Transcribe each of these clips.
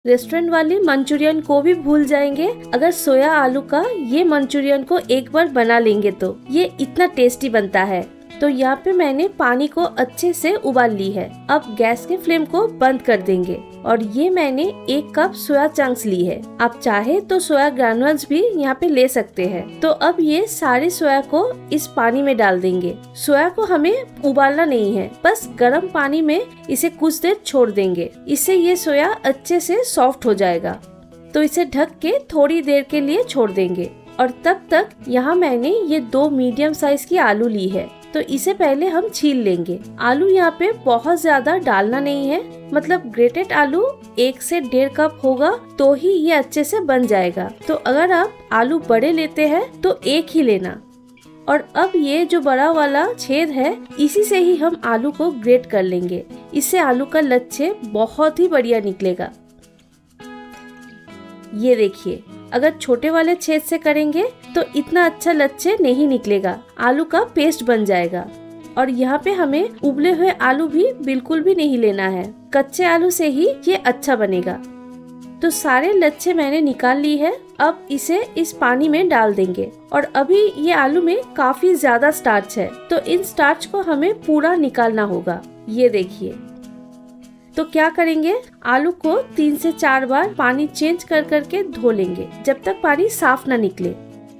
Restaurant वाले Manchurian को भी भूल जाएंगे अगर सोया आलू का ये मंचूरियन को एक बार बना लेंगे तो ये इतना टेस्टी बनता है। तो यहाँ पे मैंने पानी को अच्छे से उबाल ली है। अब गैस के फ्लेम को बंद कर देंगे और ये मैंने 1 कप सोया चंक्स ली है। आप चाहे तो सोया ग्रैन्युल्स भी यहाँ पे ले सकते हैं। तो अब ये सारे सोया को इस पानी में डाल देंगे। सोया को हमें उबालना नहीं है, बस गर्म पानी में इसे कुछ देर छोड़ देंगे। इससे ये सोया अच्छे से सॉफ्ट हो जाएगा। तो इसे ढक के थोड़ी देर के लिए छोड़ देंगे और तब तक यहाँ मैंने ये 2 मीडियम साइज की आलू ली है। तो इसे पहले हम छील लेंगे। आलू यहाँ पे बहुत ज्यादा डालना नहीं है, मतलब ग्रेटेड आलू 1 से 1.5 कप होगा तो ही ये अच्छे से बन जाएगा। तो अगर आप आलू बड़े लेते हैं तो 1 ही लेना। और अब ये जो बड़ा वाला छेद है इसी से ही हम आलू को ग्रेट कर लेंगे। इससे आलू का लच्छे बहुत ही बढ़िया निकलेगा। ये देखिए, अगर छोटे वाले छेद से करेंगे तो इतना अच्छा लच्छे नहीं निकलेगा, आलू का पेस्ट बन जाएगा। और यहाँ पे हमें उबले हुए आलू भी बिल्कुल भी नहीं लेना है, कच्चे आलू से ही ये अच्छा बनेगा। तो सारे लच्छे मैंने निकाल ली है। अब इसे इस पानी में डाल देंगे और अभी ये आलू में काफी ज्यादा स्टार्च है, तो इन स्टार्च को हमें पूरा निकालना होगा। ये देखिए, तो क्या करेंगे, आलू को 3 से 4 बार पानी चेंज कर करके धो लेंगे जब तक पानी साफ ना निकले।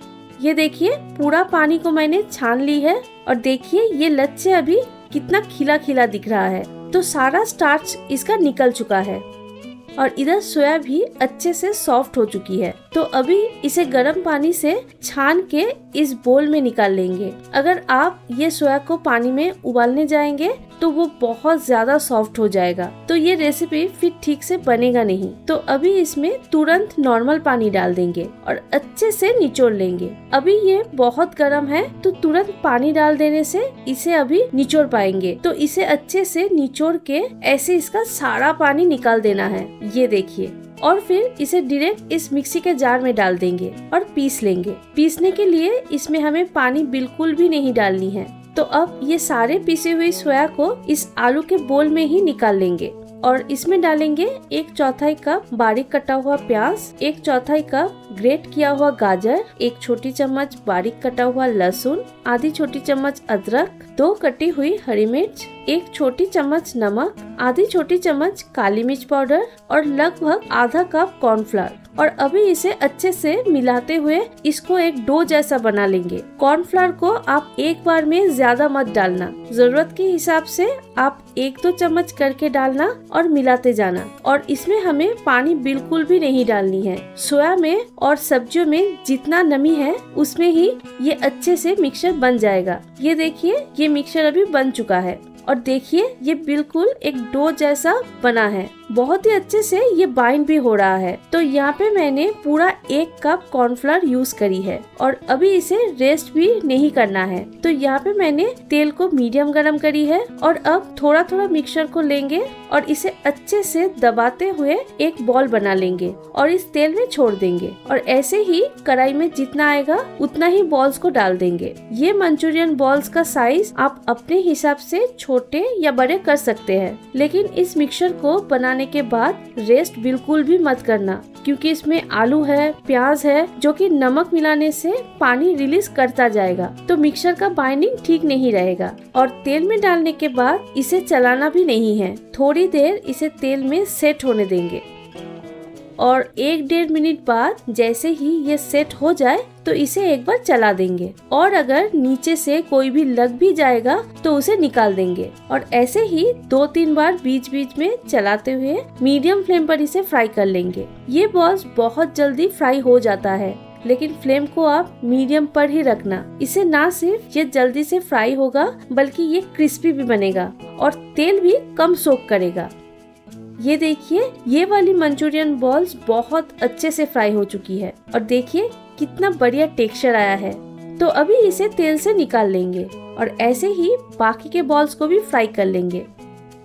ये देखिए, पूरा पानी को मैंने छान ली है और देखिए ये लच्छे अभी कितना खिला खिला दिख रहा है। तो सारा स्टार्च इसका निकल चुका है और इधर सोया भी अच्छे से सॉफ्ट हो चुकी है। तो अभी इसे गर्म पानी से छान के इस बोल में निकाल लेंगे। अगर आप ये सोया को पानी में उबालने जाएंगे तो वो बहुत ज्यादा सॉफ्ट हो जाएगा, तो ये रेसिपी फिर ठीक से बनेगा नहीं। तो अभी इसमें तुरंत नॉर्मल पानी डाल देंगे और अच्छे से निचोड़ लेंगे। अभी ये बहुत गर्म है तो तुरंत पानी डाल देने से इसे अभी निचोड़ पाएंगे। तो इसे अच्छे से निचोड़ के ऐसे इसका सारा पानी निकाल देना है। ये देखिए, और फिर इसे डायरेक्ट इस मिक्सी के जार में डाल देंगे और पीस लेंगे। पीसने के लिए इसमें हमें पानी बिल्कुल भी नहीं डालनी है। तो अब ये सारे पीसी हुई सोया को इस आलू के बोल में ही निकाल लेंगे और इसमें डालेंगे 1/4 कप बारीक कटा हुआ प्याज, 1/4 कप ग्रेट किया हुआ गाजर, 1 छोटी चम्मच बारीक कटा हुआ लहसुन, आधी छोटी चम्मच अदरक, 2 कटी हुई हरी मिर्च, 1 छोटी चम्मच नमक, आधी छोटी चम्मच काली मिर्च पाउडर और लगभग आधा कप कॉर्नफ्लावर। और अभी इसे अच्छे से मिलाते हुए इसको एक डो जैसा बना लेंगे। कॉर्नफ्लावर को आप एक बार में ज्यादा मत डालना, जरूरत के हिसाब से आप 1-2 चम्मच करके डालना और मिलाते जाना। और इसमें हमें पानी बिल्कुल भी नहीं डालनी है। सोया में और सब्जियों में जितना नमी है उसमें ही ये अच्छे से मिक्सचर बन जाएगा। ये देखिए, ये मिक्सचर अभी बन चुका है और देखिए ये बिल्कुल एक डो जैसा बना है। बहुत ही अच्छे से ये बाइंड भी हो रहा है। तो यहाँ पे मैंने पूरा 1 कप कॉर्नफ्लावर यूज करी है और अभी इसे रेस्ट भी नहीं करना है। तो यहाँ पे मैंने तेल को मीडियम गरम करी है और अब थोड़ा थोड़ा मिक्सचर को लेंगे और इसे अच्छे से दबाते हुए एक बॉल बना लेंगे और इस तेल में छोड़ देंगे और ऐसे ही कढ़ाई में जितना आएगा उतना ही बॉल्स को डाल देंगे। ये मंचूरियन बॉल्स का साइज आप अपने हिसाब से छोटे या बड़े कर सकते हैं, लेकिन इस मिक्सचर को बनाने के बाद रेस्ट बिल्कुल भी मत करना, क्योंकि इसमें आलू है, प्याज है, जो कि नमक मिलाने से पानी रिलीज करता जाएगा, तो मिक्सचर का बाइंडिंग ठीक नहीं रहेगा। और तेल में डालने के बाद इसे चलाना भी नहीं है, थोड़ी देर इसे तेल में सेट होने देंगे और 1-1.5 मिनट बाद जैसे ही ये सेट हो जाए तो इसे एक बार चला देंगे और अगर नीचे से कोई भी लग भी जाएगा तो उसे निकाल देंगे। और ऐसे ही 2-3 बार बीच बीच में चलाते हुए मीडियम फ्लेम पर इसे फ्राई कर लेंगे। ये बॉल्स बहुत जल्दी फ्राई हो जाता है, लेकिन फ्लेम को आप मीडियम पर ही रखना। इसे ना सिर्फ ये जल्दी से फ्राई होगा बल्कि ये क्रिस्पी भी बनेगा और तेल भी कम सोक करेगा। ये देखिए, ये वाली मंचूरियन बॉल्स बहुत अच्छे से फ्राई हो चुकी है और देखिए कितना बढ़िया टेक्सचर आया है। तो अभी इसे तेल से निकाल लेंगे और ऐसे ही बाकी के बॉल्स को भी फ्राई कर लेंगे।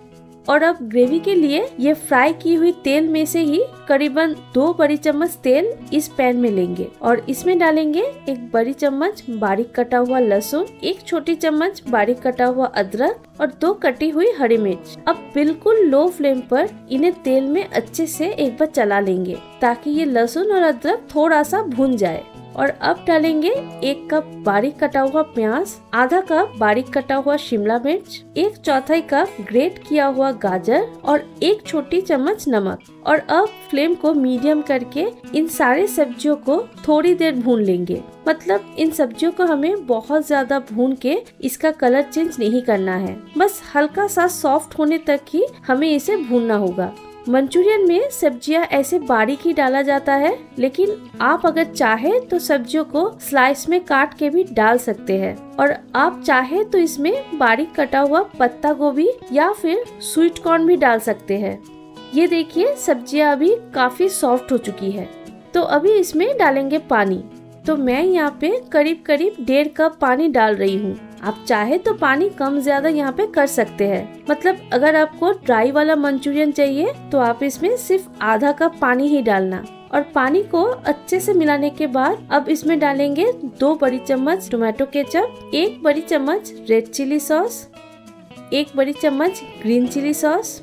और अब ग्रेवी के लिए ये फ्राई की हुई तेल में से ही करीबन 2 बड़ी चम्मच तेल इस पैन में लेंगे और इसमें डालेंगे 1 बड़ी चम्मच बारीक कटा हुआ लहसुन, 1 छोटी चम्मच बारीक कटा हुआ अदरक और 2 कटी हुई हरी मिर्च। अब बिल्कुल लो फ्लेम पर इन्हें तेल में अच्छे से एक बार चला लेंगे ताकि ये लहसुन और अदरक थोड़ा सा भून जाए। और अब डालेंगे 1 कप बारीक कटा हुआ प्याज, आधा कप बारीक कटा हुआ शिमला मिर्च, 1/4 कप ग्रेट किया हुआ गाजर और 1 छोटी चम्मच नमक। और अब फ्लेम को मीडियम करके इन सारे सब्जियों को थोड़ी देर भून लेंगे। मतलब इन सब्जियों को हमें बहुत ज्यादा भून के इसका कलर चेंज नहीं करना है, बस हल्का सा सॉफ्ट होने तक ही हमें इसे भूनना होगा। मंचूरियन में सब्जियां ऐसे बारीक ही डाला जाता है, लेकिन आप अगर चाहे तो सब्जियों को स्लाइस में काट के भी डाल सकते हैं और आप चाहे तो इसमें बारीक कटा हुआ पत्ता गोभी या फिर स्वीट कॉर्न भी डाल सकते हैं। ये देखिए सब्जियां अभी काफी सॉफ्ट हो चुकी है, तो अभी इसमें डालेंगे पानी। तो मैं यहाँ पे करीब 1.5 कप पानी डाल रही हूँ। आप चाहे तो पानी कम ज्यादा यहाँ पे कर सकते हैं। मतलब अगर आपको ड्राई वाला मंचूरियन चाहिए तो आप इसमें सिर्फ आधा कप पानी ही डालना। और पानी को अच्छे से मिलाने के बाद अब इसमें डालेंगे 2 बड़ी चम्मच टोमेटो केचप, 1 बड़ी चम्मच रेड चिली सॉस, 1 बड़ी चम्मच ग्रीन चिली सॉस,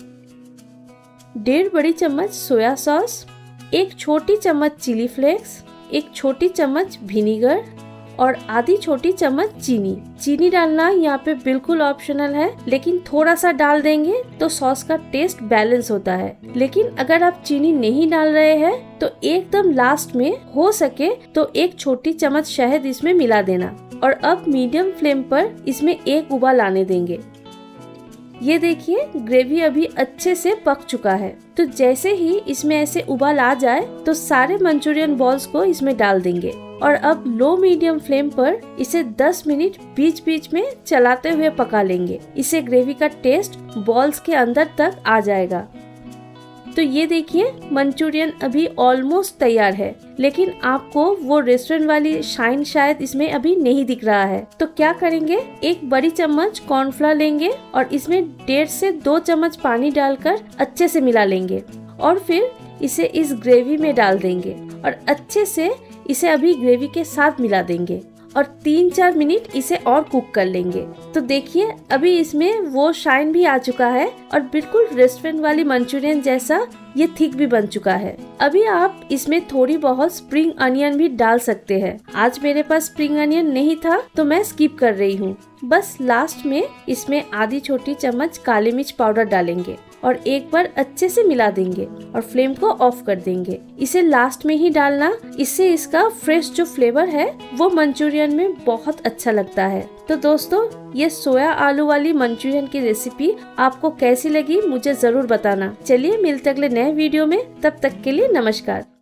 1.5 बड़ी चम्मच सोया सॉस, 1 छोटी चम्मच चिली फ्लेक्स, 1 छोटी चम्मच विनीगर और आधी छोटी चम्मच चीनी। चीनी डालना यहाँ पे बिल्कुल ऑप्शनल है, लेकिन थोड़ा सा डाल देंगे तो सॉस का टेस्ट बैलेंस होता है। लेकिन अगर आप चीनी नहीं डाल रहे हैं तो एकदम लास्ट में हो सके तो 1 छोटी चम्मच शहद इसमें मिला देना। और अब मीडियम फ्लेम पर इसमें 1 उबाल आने देंगे। ये देखिए ग्रेवी अभी अच्छे से पक चुका है। तो जैसे ही इसमें ऐसे उबाल आ जाए तो सारे मंचूरियन बॉल्स को इसमें डाल देंगे और अब लो मीडियम फ्लेम पर इसे 10 मिनट बीच बीच में चलाते हुए पका लेंगे। इससे ग्रेवी का टेस्ट बॉल्स के अंदर तक आ जाएगा। तो ये देखिए मंचूरियन अभी ऑलमोस्ट तैयार है, लेकिन आपको वो रेस्टोरेंट वाली शाइन शायद इसमें अभी नहीं दिख रहा है। तो क्या करेंगे, 1 बड़ी चम्मच कॉर्नफ्लोर लेंगे और इसमें 1.5 से 2 चम्मच पानी डालकर अच्छे से मिला लेंगे और फिर इसे इस ग्रेवी में डाल देंगे और अच्छे से इसे अभी ग्रेवी के साथ मिला देंगे और 3-4 मिनट इसे और कुक कर लेंगे। तो देखिए अभी इसमें वो शाइन भी आ चुका है और बिल्कुल रेस्टोरेंट वाली मंचूरियन जैसा ये थिक भी बन चुका है। अभी आप इसमें थोड़ी बहुत स्प्रिंग अनियन भी डाल सकते हैं। आज मेरे पास स्प्रिंग अनियन नहीं था तो मैं स्किप कर रही हूँ। बस लास्ट में इसमें आधी छोटी चम्मच काली मिर्च पाउडर डालेंगे और एक बार अच्छे से मिला देंगे और फ्लेम को ऑफ कर देंगे। इसे लास्ट में ही डालना, इससे इसका फ्रेश जो फ्लेवर है वो मंचूरियन में बहुत अच्छा लगता है। तो दोस्तों ये सोया आलू वाली मंचूरियन की रेसिपी आपको कैसी लगी मुझे जरूर बताना। चलिए मिलते अगले नए वीडियो में, तब तक के लिए नमस्कार।